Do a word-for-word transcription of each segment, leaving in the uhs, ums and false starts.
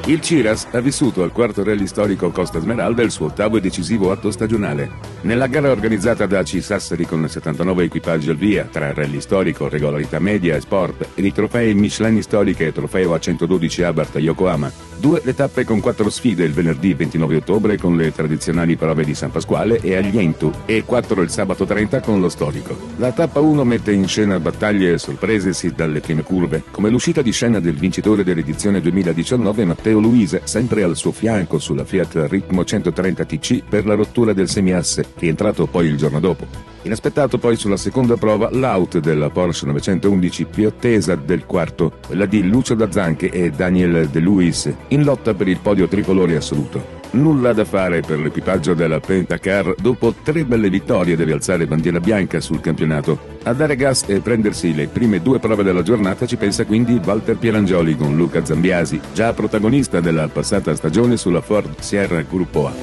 Il Ciras ha vissuto al quarto rally storico Costa Smeralda il suo ottavo e decisivo atto stagionale. Nella gara organizzata da A C I Sassari con settantanove equipaggi al via, tra rally storico, regolarità media e sport, ed i trofei Michelin storiche e trofeo A centododici Abarth a Yokohama, due le tappe con quattro sfide il venerdì ventinove ottobre con le tradizionali prove di San Pasquale e Aglientu e quattro il sabato trenta con lo storico. La tappa uno mette in scena battaglie e sorprese sin dalle prime curve, come l'uscita di scena del vincitore dell'edizione duemiladiciannove Matteo Luise, sempre al suo fianco sulla Fiat Ritmo centotrenta T C per la rottura del semiasse, rientrato poi il giorno dopo. Inaspettato poi sulla seconda prova l'out della Porsche novecentoundici più attesa del quarto, quella di Lucio Dazzanche e Daniel De Luis, in lotta per il podio tricolore assoluto. Nulla da fare per l'equipaggio della Pentacar, dopo tre belle vittorie deve alzare bandiera bianca sul campionato. A dare gas e prendersi le prime due prove della giornata ci pensa quindi Walter Pierangioli con Luca Zambiasi, già protagonista della passata stagione sulla Ford Sierra Gruppo A.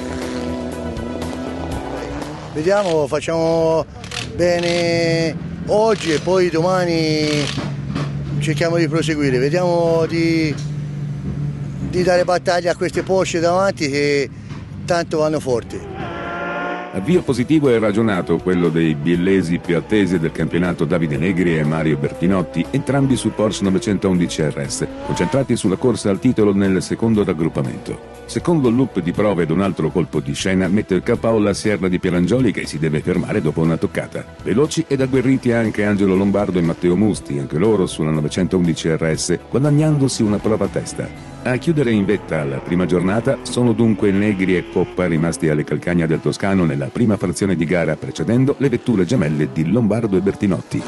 Vediamo, facciamo bene oggi e poi domani cerchiamo di proseguire, vediamo di, di dare battaglia a queste Porsche davanti che tanto vanno forti. Avvio positivo e ragionato quello dei biellesi più attesi del campionato Davide Negri e Mario Bertinotti, entrambi su Porsche novecentoundici R S, concentrati sulla corsa al titolo nel secondo raggruppamento. Secondo loop di prove ed un altro colpo di scena mette il K O la Sierra di Pierangioli che si deve fermare dopo una toccata. Veloci ed agguerriti anche Angelo Lombardo e Matteo Musti, anche loro sulla novecentoundici R S, guadagnandosi una prova a testa. A chiudere in vetta la prima giornata sono dunque Negri e Coppa rimasti alle calcagna del Toscano nella prima frazione di gara, precedendo le vetture gemelle di Lombardo e Bertinotti.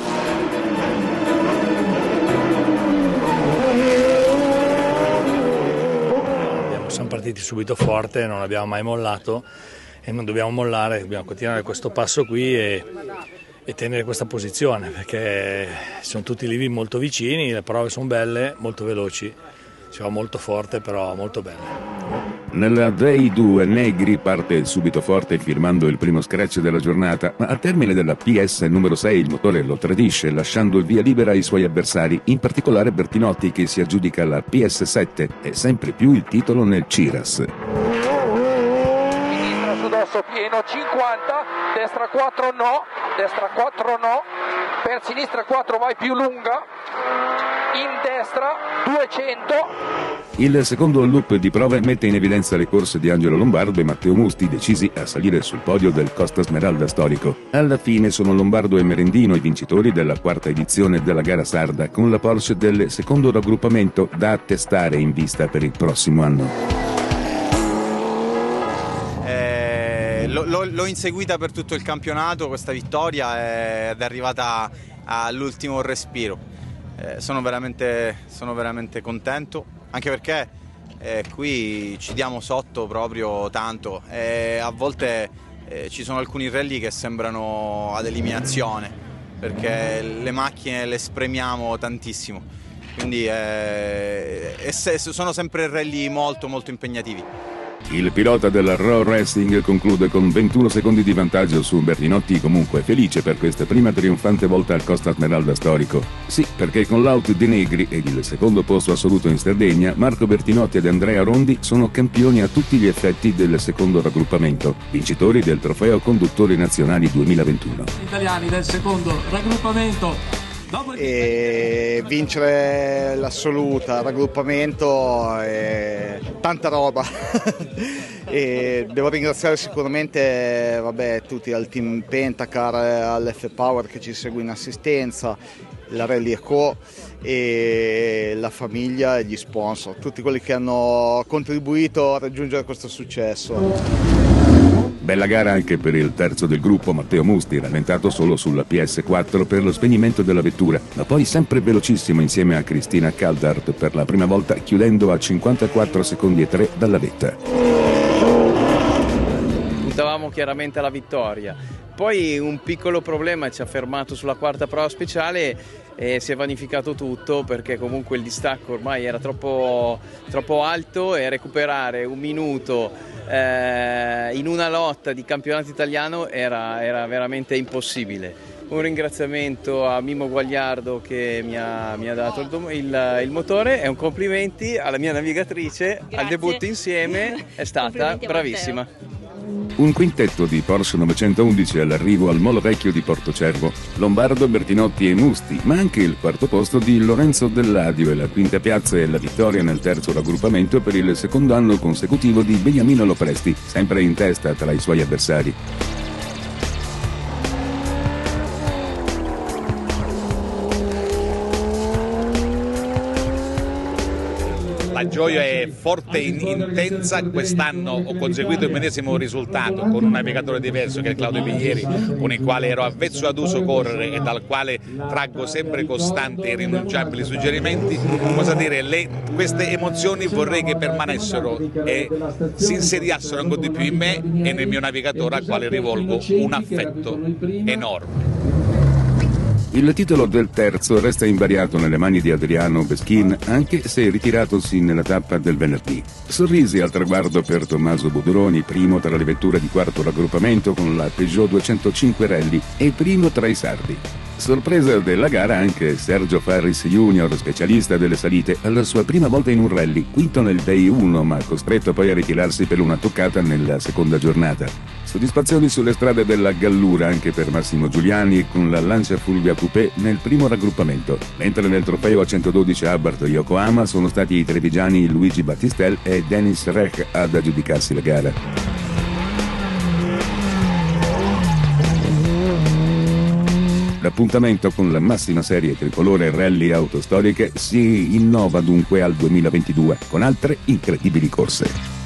Siamo partiti subito forte, non abbiamo mai mollato e non dobbiamo mollare, dobbiamo continuare questo passo qui e, e tenere questa posizione, perché sono tutti livi molto vicini, le prove sono belle, molto veloci. Si va molto forte, però molto bene. Nella Day due Negri parte subito forte firmando il primo scratch della giornata, ma al termine della P S numero sei il motore lo tradisce, lasciando il via libera ai suoi avversari, in particolare Bertinotti che si aggiudica la P S sette e sempre più il titolo nel Ciras. Sinistra su dosso pieno cinquanta, destra quattro no, destra quattro no, per sinistra quattro vai più lunga, in destra duecento. Il secondo loop di prove mette in evidenza le corse di Angelo Lombardo e Matteo Musti, decisi a salire sul podio del Costa Smeralda storico. Alla fine sono Lombardo e Merendino i vincitori della quarta edizione della gara sarda, con la Porsche del secondo raggruppamento da attestare in vista per il prossimo anno. Eh, l'ho inseguita per tutto il campionato questa vittoria ed è arrivata all'ultimo respiro. Eh, sono veramente, sono veramente contento, anche perché eh, qui ci diamo sotto proprio tanto e a volte eh, ci sono alcuni rally che sembrano ad eliminazione, perché le macchine le spremiamo tantissimo, quindi eh, e se, sono sempre rally molto molto impegnativi. Il pilota della Raw Racing conclude con ventuno secondi di vantaggio su Bertinotti, comunque felice per questa prima trionfante volta al Costa Smeralda storico. Sì, perché con l'out di Negri ed il secondo posto assoluto in Sardegna, Marco Bertinotti ed Andrea Rondi sono campioni a tutti gli effetti del secondo raggruppamento, vincitori del trofeo Conduttori Nazionali duemilaventuno. Italiani del secondo raggruppamento. E vincere l'assoluta, raggruppamento, e tanta roba. E devo ringraziare sicuramente vabbè, tutti al team Pentacar, all'F Power che ci segue in assistenza, la Rally Co e la famiglia e gli sponsor, tutti quelli che hanno contribuito a raggiungere questo successo. Bella gara anche per il terzo del gruppo, Matteo Musti, rallentato solo sulla P S quattro per lo spegnimento della vettura, ma poi sempre velocissimo insieme a Cristina Caldart per la prima volta, chiudendo a cinquantaquattro secondi e tre dalla vetta. Puntavamo chiaramente alla vittoria, poi un piccolo problema ci ha fermato sulla quarta prova speciale e si è vanificato tutto, perché comunque il distacco ormai era troppo, troppo alto e recuperare un minuto eh, in una lotta di campionato italiano era, era veramente impossibile. Un ringraziamento a Mimmo Guagliardo che mi ha, mi ha dato il, il, il motore e un complimenti alla mia navigatrice. Grazie. Al debutto insieme è stata bravissima. Un quintetto di Porsche novecentoundici all'arrivo al Molo Vecchio di Portocervo, Lombardo, Bertinotti e Musti, ma anche il quarto posto di Lorenzo Delladio e la quinta piazza e la vittoria nel terzo raggruppamento per il secondo anno consecutivo di Beniamino Lopresti, sempre in testa tra i suoi avversari. La gioia è forte e intensa. Quest'anno ho conseguito il medesimo risultato con un navigatore diverso che è Claudio Piglieri, con il quale ero avvezzo ad uso correre e dal quale traggo sempre costanti e irrinunciabili suggerimenti. Cosa dire, le, queste emozioni vorrei che permanessero e si insediassero ancora di più in me e nel mio navigatore, al quale rivolgo un affetto enorme. Il titolo del terzo resta invariato nelle mani di Adriano Beschin, anche se ritiratosi nella tappa del venerdì. Sorrisi al traguardo per Tommaso Budroni, primo tra le vetture di quarto raggruppamento con la Peugeot duecentocinque Rally e primo tra i sardi. Sorpresa della gara anche Sergio Farris Junior, specialista delle salite, alla sua prima volta in un rally, quinto nel Day uno, ma costretto poi a ritirarsi per una toccata nella seconda giornata. Soddisfazioni sulle strade della Gallura anche per Massimo Giuliani con la Lancia Fulvia Coupé nel primo raggruppamento, mentre nel trofeo a centododici Abarth Yokohama sono stati i trevigiani Luigi Battistel e Denis Rech ad aggiudicarsi la gara. L'appuntamento con la massima serie tricolore rally autostoriche si innova dunque al duemilaventidue con altre incredibili corse.